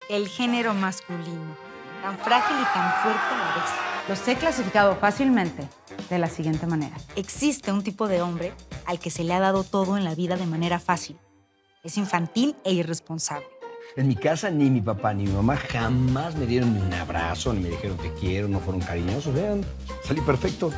El género masculino, tan frágil y tan fuerte a la vez. Los he clasificado fácilmente de la siguiente manera. Existe un tipo de hombre al que se le ha dado todo en la vida de manera fácil. Es infantil e irresponsable. En mi casa ni mi papá ni mi mamá jamás me dieron ni un abrazo, ni me dijeron te quiero, no fueron cariñosos. Vean, salí perfecto.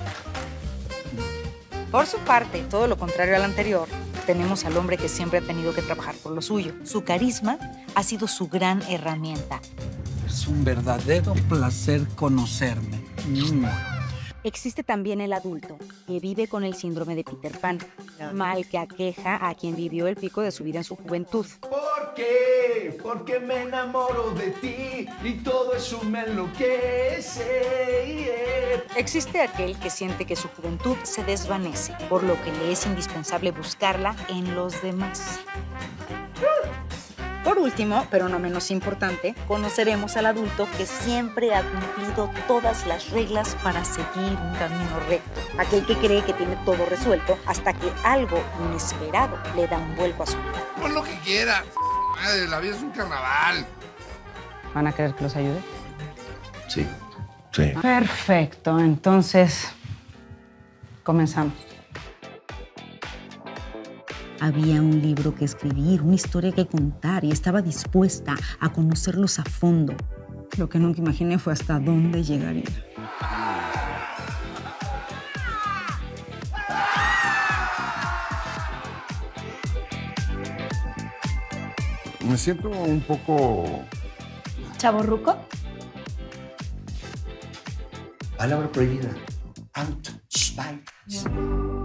Por su parte, todo lo contrario al anterior, tenemos al hombre que siempre ha tenido que trabajar por lo suyo. Su carisma ha sido su gran herramienta. Es un verdadero placer conocerme. Existe también el adulto, que vive con el síndrome de Peter Pan, mal que aqueja a quien vivió el pico de su vida en su juventud. ¿Por qué? Porque me enamoro de ti y todo eso me enloquece. Existe aquel que siente que su juventud se desvanece, por lo que le es indispensable buscarla en los demás. Por último, pero no menos importante, conoceremos al adulto que siempre ha cumplido todas las reglas para seguir un camino recto. Aquel que cree que tiene todo resuelto hasta que algo inesperado le da un vuelco a su vida. Pon lo que quieras. Madre, la vida es un carnaval. ¿Van a querer que los ayude? Sí, sí. Perfecto, entonces comenzamos. Había un libro que escribir, una historia que contar y estaba dispuesta a conocerlos a fondo. Lo que nunca imaginé fue hasta dónde llegaría. Me siento un poco... ¿Chavorruco? Palabra prohibida. Out. Bye.